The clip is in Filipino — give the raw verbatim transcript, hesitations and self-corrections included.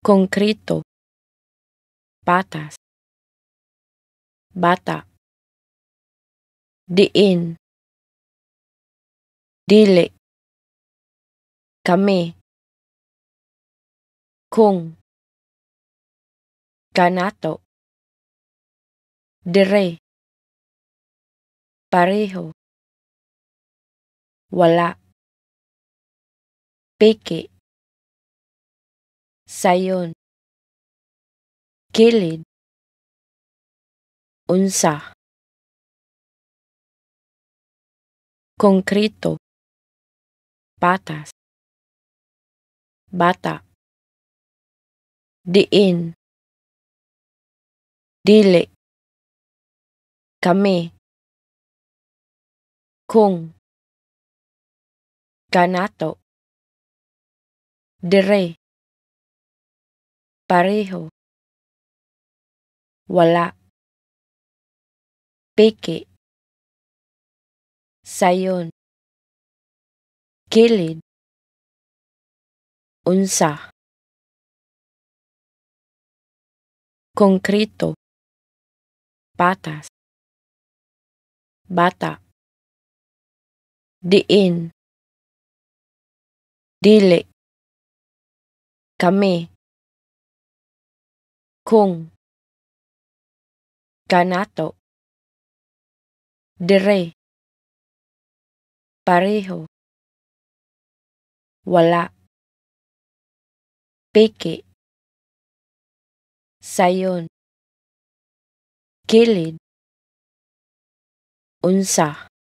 konkrito, patas, bata, diin, dili, kami, kung, kanato, dire, pareho, wala, peke, sayon, kilid, unsa, konkrito, patas, bata, diin, dili, kami, kung, kanato, dire, pareho, wala, peke, sayon, kilid, unsa, konkrito, patas, bata, diin, dili, kami, kung, kanato, dire, pareho, wala, peke, sayon, kilid, unsa.